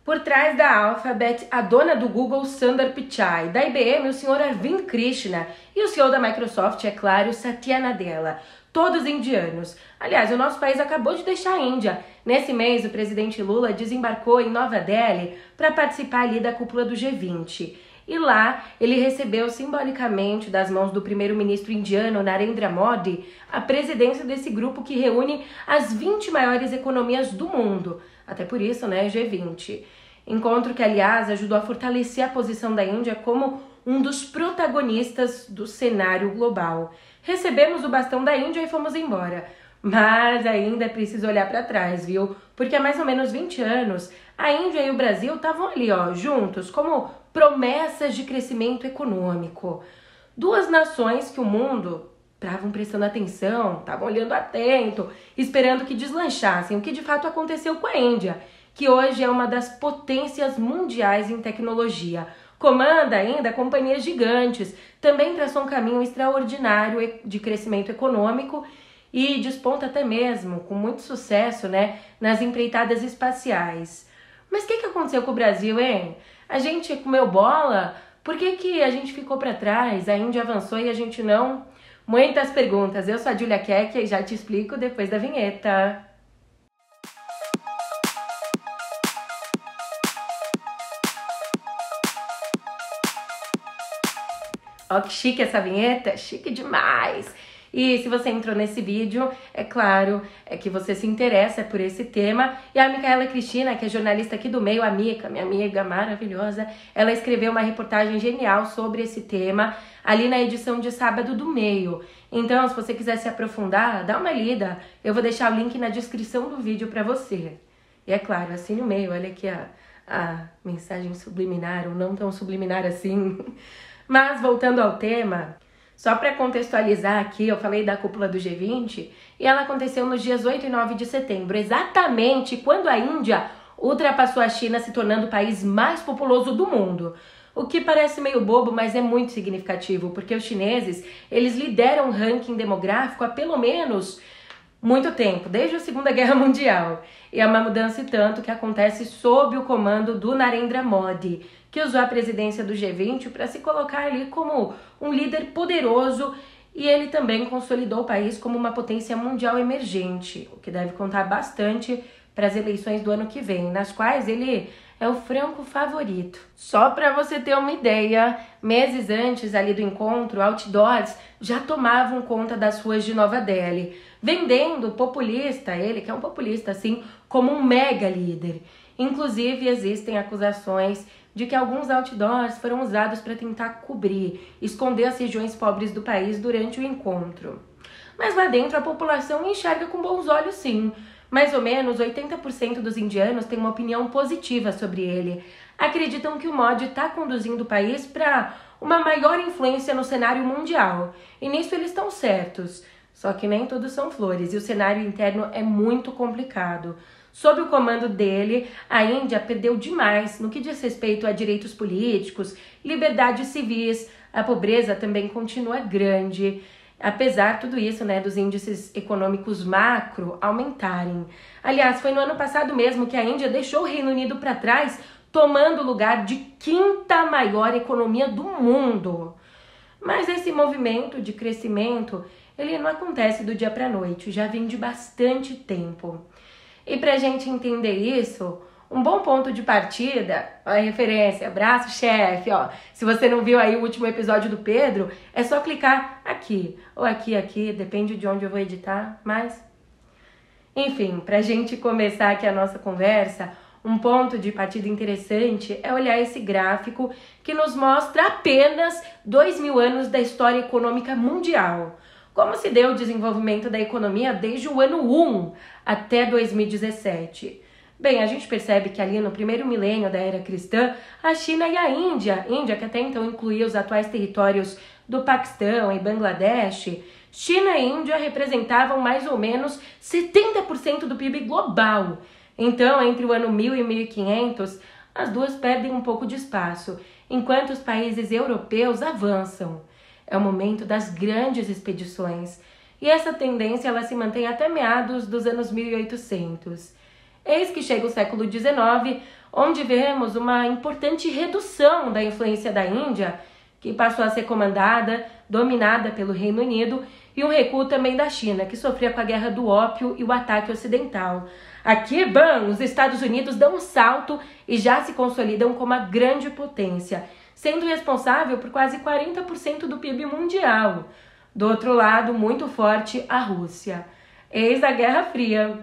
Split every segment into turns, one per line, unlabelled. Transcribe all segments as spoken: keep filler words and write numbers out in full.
Por trás da Alphabet, a dona do Google, Sundar Pichai, da I B M, o senhor Arvind Krishna, e o C E O da Microsoft, é claro, Satya Nadella, todos indianos. Aliás, o nosso país acabou de deixar a Índia. Nesse mês, o presidente Lula desembarcou em Nova Delhi para participar ali da cúpula do G vinte. E lá, ele recebeu simbolicamente das mãos do primeiro-ministro indiano, Narendra Modi, a presidência desse grupo que reúne as vinte maiores economias do mundo. Até por isso, né, G vinte. Encontro que, aliás, ajudou a fortalecer a posição da Índia como um dos protagonistas do cenário global. Recebemos o bastão da Índia e fomos embora. Mas ainda é preciso olhar para trás, viu? Porque há mais ou menos vinte anos, a Índia e o Brasil estavam ali, ó, juntos, como promessas de crescimento econômico. Duas nações que o mundo estavam prestando atenção, estavam olhando atento, esperando que deslanchassem, o que de fato aconteceu com a Índia, que hoje é uma das potências mundiais em tecnologia. Comanda ainda companhias gigantes, também traçou um caminho extraordinário de crescimento econômico e desponta até mesmo, com muito sucesso, né, nas empreitadas espaciais. Mas o que, que aconteceu com o Brasil, hein? A gente comeu bola? Por que, que a gente ficou para trás? A Índia avançou e a gente não? Muitas perguntas. Eu sou a Julia Keck e já te explico depois da vinheta. Ó, que chique essa vinheta, chique demais! E se você entrou nesse vídeo, é claro, é que você se interessa por esse tema. E a Micaela Cristina, que é jornalista aqui do Meio, a Mica, minha amiga maravilhosa, ela escreveu uma reportagem genial sobre esse tema ali na edição de sábado do Meio. Então, se você quiser se aprofundar, dá uma lida. Eu vou deixar o link na descrição do vídeo para você. E é claro, assine o Meio, olha aqui a, a mensagem subliminar, ou não tão subliminar assim. Mas, voltando ao tema, só para contextualizar aqui, eu falei da cúpula do G vinte e ela aconteceu nos dias oito e nove de setembro, exatamente quando a Índia ultrapassou a China, se tornando o país mais populoso do mundo. O que parece meio bobo, mas é muito significativo, porque os chineses, eles lideram o ranking demográfico há pelo menos muito tempo, desde a Segunda Guerra Mundial. E é uma mudança e tanto que acontece sob o comando do Narendra Modi, que usou a presidência do G vinte para se colocar ali como um líder poderoso, e ele também consolidou o país como uma potência mundial emergente, o que deve contar bastante para as eleições do ano que vem, nas quais ele é o franco favorito. Só para você ter uma ideia, meses antes ali do encontro, outdoors já tomavam conta das ruas de Nova Delhi, vendendo o populista, ele que é um populista assim, como um mega líder. Inclusive existem acusações de que alguns outdoors foram usados para tentar cobrir, esconder as regiões pobres do país durante o encontro. Mas lá dentro a população enxerga com bons olhos sim. Mais ou menos oitenta por cento dos indianos têm uma opinião positiva sobre ele. Acreditam que o Modi está conduzindo o país para uma maior influência no cenário mundial. E nisso eles estão certos. Só que nem tudo são flores e o cenário interno é muito complicado. Sob o comando dele, a Índia perdeu demais no que diz respeito a direitos políticos, liberdades civis. A pobreza também continua grande. Apesar de tudo isso, né, dos índices econômicos macro aumentarem. Aliás, foi no ano passado mesmo que a Índia deixou o Reino Unido para trás, tomando o lugar de quinta maior economia do mundo. Mas esse movimento de crescimento, ele não acontece do dia para a noite, já vem de bastante tempo. E para a gente entender isso, um bom ponto de partida, a referência, abraço chefe, ó. Se você não viu aí o último episódio do Pedro, é só clicar aqui, ou aqui, aqui, depende de onde eu vou editar, mas... Enfim, pra gente começar aqui a nossa conversa, um ponto de partida interessante é olhar esse gráfico que nos mostra apenas dois mil anos da história econômica mundial. Como se deu o desenvolvimento da economia desde o ano um até dois mil e dezessete. Bem, a gente percebe que ali no primeiro milênio da era cristã, a China e a Índia, Índia que até então incluía os atuais territórios do Paquistão e Bangladesh, China e Índia representavam mais ou menos setenta por cento do P I B global. Então, entre o ano mil e mil e quinhentos, as duas perdem um pouco de espaço, enquanto os países europeus avançam. É o momento das grandes expedições, e essa tendência ela se mantém até meados dos anos mil e oitocentos. Eis que chega o século dezenove, onde vemos uma importante redução da influência da Índia, que passou a ser comandada, dominada pelo Reino Unido, e um recuo também da China, que sofria com a guerra do ópio e o ataque ocidental. Aqui, bam, os Estados Unidos dão um salto e já se consolidam como a grande potência, sendo responsável por quase quarenta por cento do P I B mundial. Do outro lado, muito forte, a Rússia. Eis a Guerra Fria.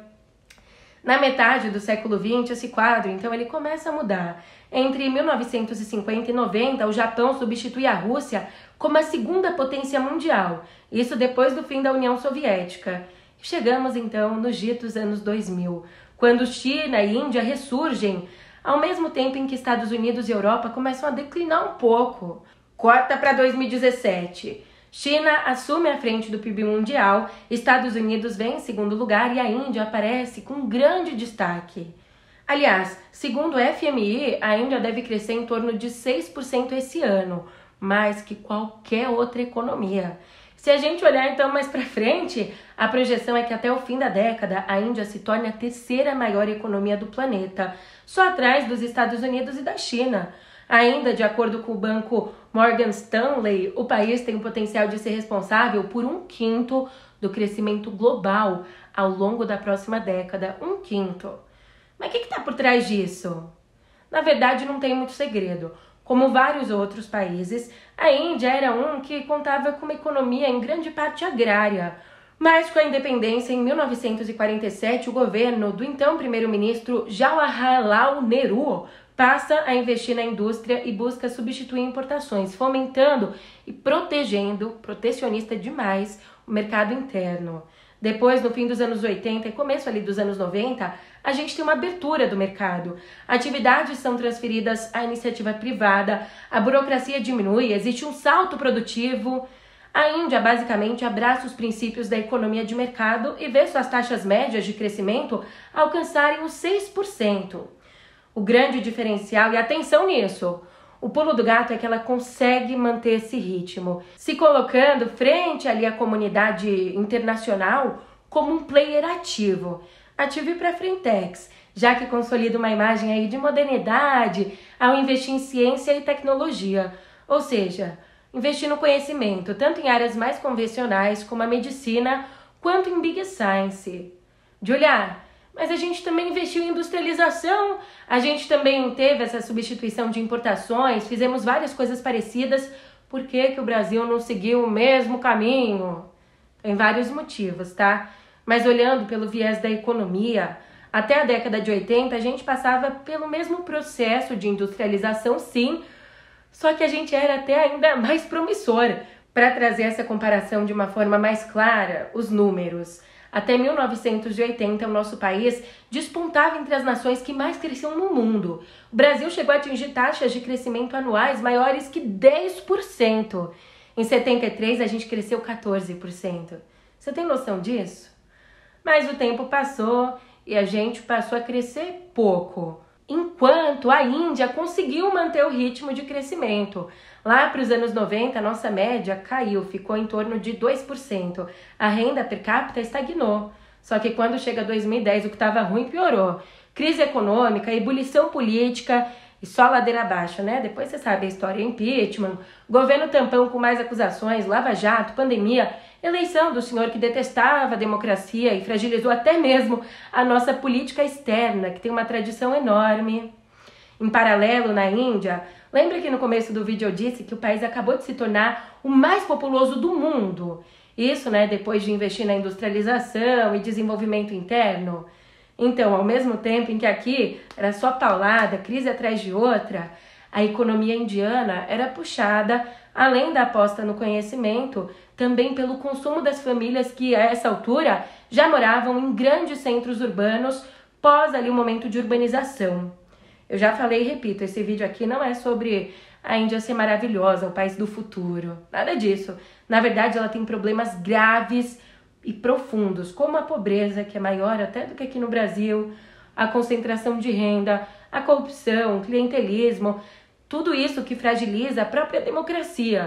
Na metade do século vinte, esse quadro, então, ele começa a mudar. Entre mil novecentos e cinquenta e noventa, o Japão substitui a Rússia como a segunda potência mundial. Isso depois do fim da União Soviética. Chegamos, então, nos ditos anos dois mil, quando China e Índia ressurgem, ao mesmo tempo em que Estados Unidos e Europa começam a declinar um pouco. Corta para dois mil e dezessete. China assume a frente do P I B mundial, Estados Unidos vem em segundo lugar e a Índia aparece com grande destaque. Aliás, segundo o F M I, a Índia deve crescer em torno de seis por cento esse ano, mais que qualquer outra economia. Se a gente olhar então mais para frente, a projeção é que até o fim da década a Índia se torne a terceira maior economia do planeta, só atrás dos Estados Unidos e da China. Ainda, de acordo com o banco Morgan Stanley, o país tem o potencial de ser responsável por um quinto do crescimento global ao longo da próxima década. Um quinto. Mas o que está por trás disso? Na verdade, não tem muito segredo. Como vários outros países, a Índia era um que contava com uma economia em grande parte agrária. Mas com a independência em mil novecentos e quarenta e sete, o governo do então primeiro-ministro Jawaharlal Nehru passa a investir na indústria e busca substituir importações, fomentando e protegendo, protecionista demais, o mercado interno. Depois, no fim dos anos oitenta e começo ali dos anos noventa, a gente tem uma abertura do mercado. Atividades são transferidas à iniciativa privada, a burocracia diminui, existe um salto produtivo. A Índia basicamente abraça os princípios da economia de mercado e vê suas taxas médias de crescimento alcançarem os seis por cento. O grande diferencial, e atenção nisso, o pulo do gato é que ela consegue manter esse ritmo, se colocando frente ali à comunidade internacional como um player ativo. Ativo para frentex, já que consolida uma imagem aí de modernidade ao investir em ciência e tecnologia, ou seja, investir no conhecimento, tanto em áreas mais convencionais como a medicina, quanto em Big Science. Julia, mas a gente também investiu em industrialização, a gente também teve essa substituição de importações, fizemos várias coisas parecidas, por que que o Brasil não seguiu o mesmo caminho? Tem vários motivos, tá? Mas olhando pelo viés da economia, até a década de oitenta a gente passava pelo mesmo processo de industrialização, sim, só que a gente era até ainda mais promissor. Para trazer essa comparação de uma forma mais clara, os números. Até mil novecentos e oitenta, o nosso país despontava entre as nações que mais cresciam no mundo. O Brasil chegou a atingir taxas de crescimento anuais maiores que dez por cento. Em setenta e três, a gente cresceu quatorze por cento. Você tem noção disso? Mas o tempo passou e a gente passou a crescer pouco. Enquanto a Índia conseguiu manter o ritmo de crescimento. Lá para os anos noventa, a nossa média caiu, ficou em torno de dois por cento. A renda per capita estagnou. Só que quando chega dois mil e dez, o que estava ruim piorou. Crise econômica, ebulição política e só ladeira abaixo, né? Depois você sabe a história, impeachment, governo tampão com mais acusações, lava-jato, pandemia, eleição do senhor que detestava a democracia e fragilizou até mesmo a nossa política externa, que tem uma tradição enorme. Em paralelo, na Índia, lembra que no começo do vídeo eu disse que o país acabou de se tornar o mais populoso do mundo? Isso, né, depois de investir na industrialização e desenvolvimento interno? Então, ao mesmo tempo em que aqui era só paulada, crise atrás de outra, a economia indiana era puxada, além da aposta no conhecimento, também pelo consumo das famílias que, a essa altura, já moravam em grandes centros urbanos, pós ali o momento de urbanização. Eu já falei e repito, esse vídeo aqui não é sobre a Índia ser maravilhosa, o país do futuro. Nada disso. Na verdade, ela tem problemas graves e profundos, como a pobreza, que é maior até do que aqui no Brasil, a concentração de renda, a corrupção, o clientelismo, tudo isso que fragiliza a própria democracia.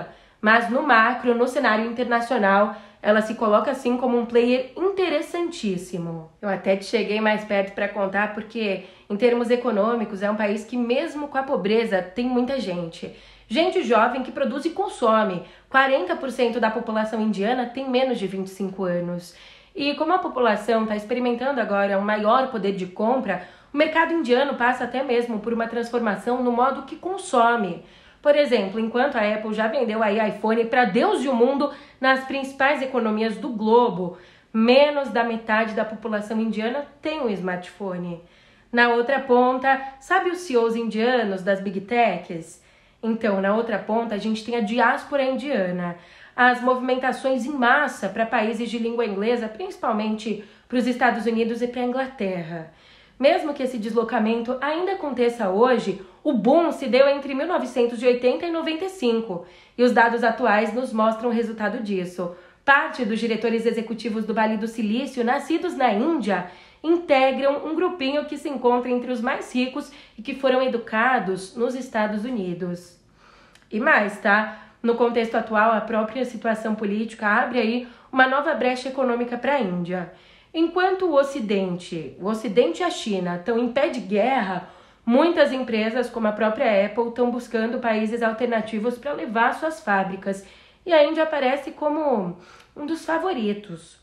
mas no macro, no cenário internacional, ela se coloca assim como um player interessantíssimo. Eu até te cheguei mais perto para contar porque, em termos econômicos, é um país que mesmo com a pobreza tem muita gente. Gente jovem que produz e consome. quarenta por cento da população indiana tem menos de vinte e cinco anos. E como a população está experimentando agora um maior poder de compra, o mercado indiano passa até mesmo por uma transformação no modo que consome. Por exemplo, enquanto a Apple já vendeu aí iPhone para Deus e o mundo nas principais economias do globo, menos da metade da população indiana tem um smartphone. Na outra ponta, sabe os C E Os indianos das Big Techs? Então, na outra ponta, a gente tem a diáspora indiana, as movimentações em massa para países de língua inglesa, principalmente para os Estados Unidos e para a Inglaterra. Mesmo que esse deslocamento ainda aconteça hoje, o boom se deu entre mil novecentos e oitenta e noventa e cinco, e os dados atuais nos mostram o resultado disso. Parte dos diretores executivos do Vale do Silício, nascidos na Índia, integram um grupinho que se encontra entre os mais ricos e que foram educados nos Estados Unidos. E mais, tá? No contexto atual, a própria situação política abre aí uma nova brecha econômica para a Índia. Enquanto o Ocidente, o Ocidente e a China estão em pé de guerra, muitas empresas, como a própria Apple, estão buscando países alternativos para levar suas fábricas. E a Índia aparece como um dos favoritos.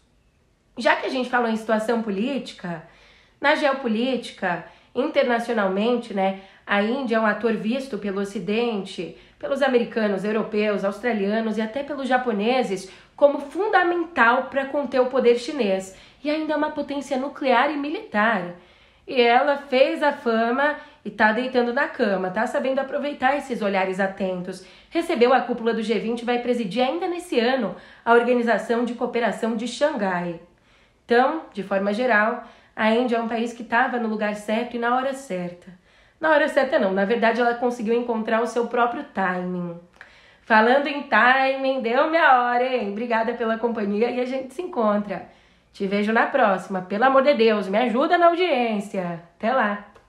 Já que a gente falou em situação política, na geopolítica, internacionalmente, né, a Índia é um ator visto pelo Ocidente, pelos americanos, europeus, australianos e até pelos japoneses como fundamental para conter o poder chinês. E ainda é uma potência nuclear e militar. E ela fez a fama e tá deitando na cama, tá sabendo aproveitar esses olhares atentos. Recebeu a cúpula do G vinte e vai presidir ainda nesse ano a Organização de Cooperação de Xangai. Então, de forma geral, a Índia é um país que estava no lugar certo e na hora certa. Na hora certa não, na verdade ela conseguiu encontrar o seu próprio timing. Falando em timing, deu minha hora, hein? Obrigada pela companhia e a gente se encontra. Te vejo na próxima. Pelo amor de Deus, me ajuda na audiência. Até lá!